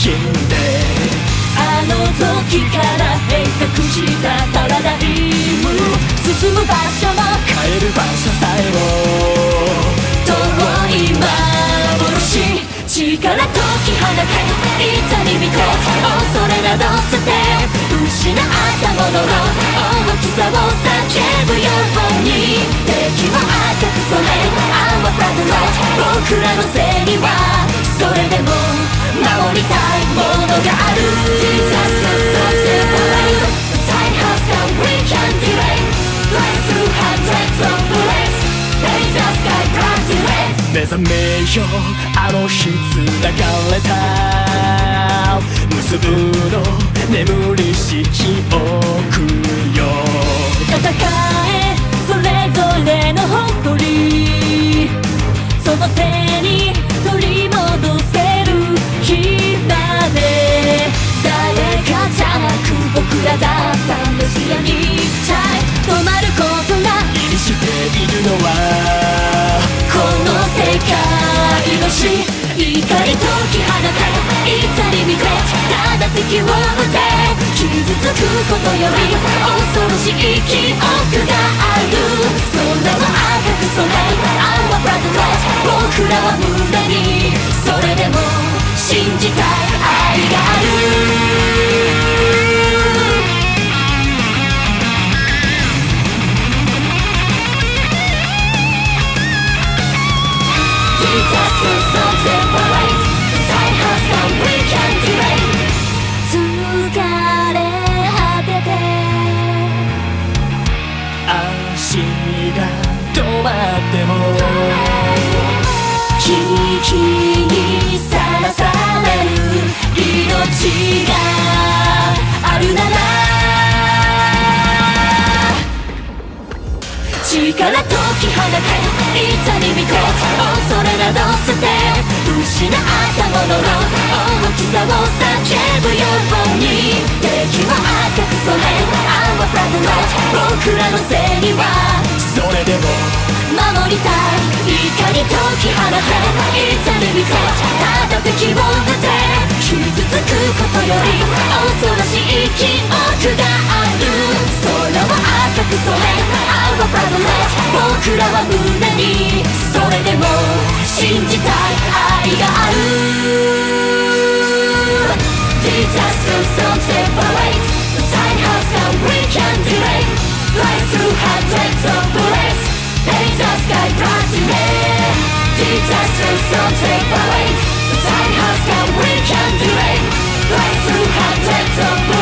金であの時から変革したパラダイム進む場所も変える場所さえも遠い幻力解き放ていざに見て恐れなど捨て失ったものの大きさを叫ぶように敵は赤く染めOur blood red僕らのせいにはそれでも守りたいものがある Disaster so separate The time has come we can't delay Fly through hundreds of bullets Paint the sky bright red 目覚めよあの日繋がれた結ぶの眠りし記憶よ戦えそれぞれの誇りその手に取り戻せる日まで誰かじゃなく僕らだったんですよ肉体止まることが意味しているのはこの世界の死怒り解き放ていざに見てただ敵を撃て傷つくことより恐ろしい記憶がある空は赤く染め Our blood red 僕らは胸にそれでも信じたい愛があるDisaster so separate The time has come we can't delay 疲れ果てて足が止まっても危機にさらされる命があるなら力解き放ていざに見て恐れなど捨て失ったものの大きさを叫ぶように敵は赤く染め Our blood red 僕らのせいにはそれでも守りたい怒り解き放ていざに見てただ敵を撃て傷つくことより恐ろしい記憶がある空は赤く染め Our blood red 僕らは胸にそれでも信じたい愛がある Disaster so separate The time has come we can't delay Fly through hundreds of bullets Paint the sky bright red Disaster so separate The time has come we can't delay Fly through hundreds of bullets